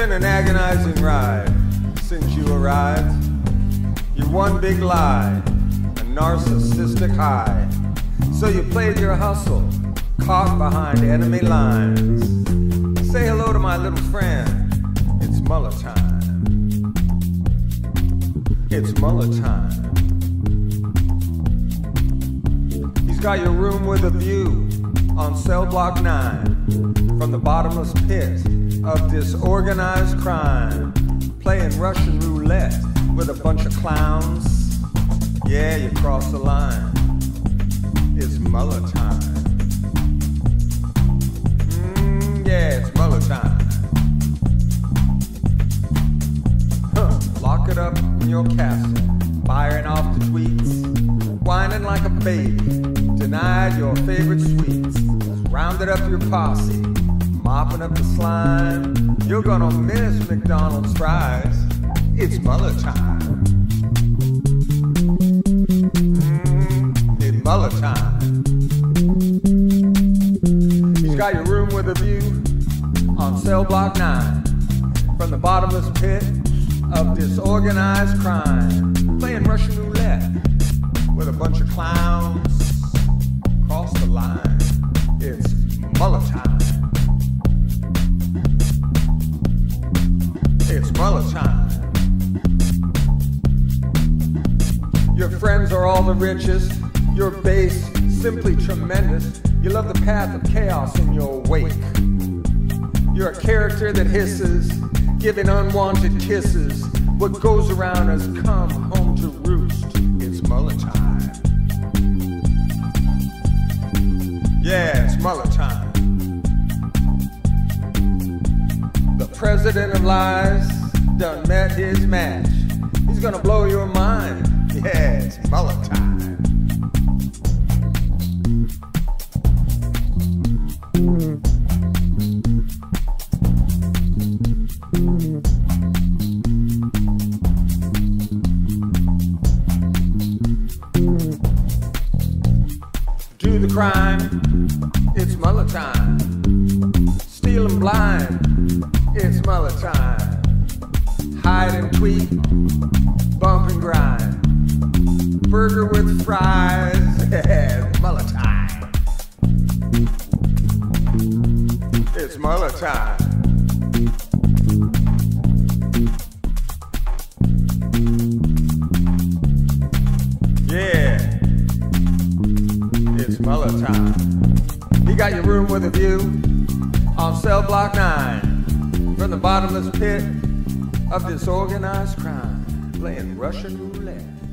been an agonizing ride since you arrived. You're one big lie, a narcissistic high. So you played your hustle, caught behind enemy lines. Say hello to my little friend, it's Muller time. It's Muller time. He's got your room with a view on cell block 9 from the bottomless pit of disorganized crime, playing Russian roulette with a bunch of clowns. Yeah, you crossed the line. It's Muller time. Yeah, it's Muller time. Lock it up in your castle, firing off the tweets, whining like a baby, denied your favorite sweets, rounded up your posse, mopping up the slime. You're gonna miss McDonald's fries. It's Muller time. It's Muller time. He's got your room with a view on cell block 9 from the bottomless pit of disorganized crime, playing Russian roulette with a bunch of clowns. Cross the line. It's Muller time. It's Muller time. Your friends are all the richest, your base simply tremendous. You love the path of chaos in your wake. You're a character that hisses, giving unwanted kisses. What goes around has come home to roost. It's Muller time. Yeah, it's Muller time. The president of lies done met his match. He's gonna blow your mind. Yeah, it's Muller time. Do the crime, it's Muller time. Steal 'em blind, it's Muller time. Hide and tweet, bump and grind. Burger with fries, yeah, Muller time. It's Muller time. Yeah, it's Muller time. He got your room with a view on cell block 9 from the bottomless pit of disorganized crime, playing Russian roulette